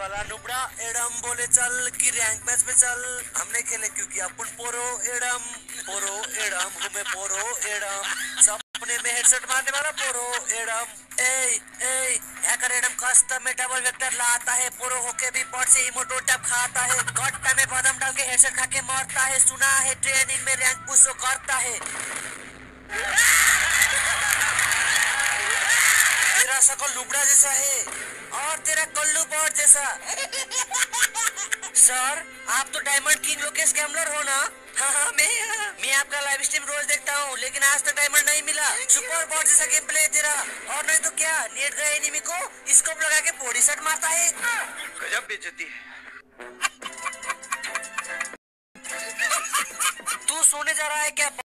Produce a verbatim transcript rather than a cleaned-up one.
वाला नुबड़ा एडम बोले चल कि रैंक मैच में चल। हमने खेले क्योंकि अपन पोरो एडम पोरो एडम घूमे पोरो एडम सपने में हेडशॉट मारने वाला पोरो Adam. A A hacker Adam custom में डबल वेक्टर लाता है, पोरो होके भी पॉट से इमोटो टैप खाता है, गट्टा में बादाम डाल के हेडशॉट खा के मारता है। सुना है ट्रेनिंग में रैंक पुश करता है। तेरा शकल लुबड़ा जैसा है और तेरा कल्लू बॉट जैसा। सर आप तो डायमंड किंग लोकेश गैम्बलर हो ना? हाँ हाँ मैं मैं आपका लाइव स्ट्रीम रोज देखता हूँ, लेकिन आज तक डायमंड नहीं मिला। सुपर बॉट जैसा गेम प्ले है तेरा। और नहीं तो क्या नेट गए एनिमी को स्कोप लगा के बॉडी शॉट मारता है। गजब बेइज्जती है। तू सोने जा रहा है क्या?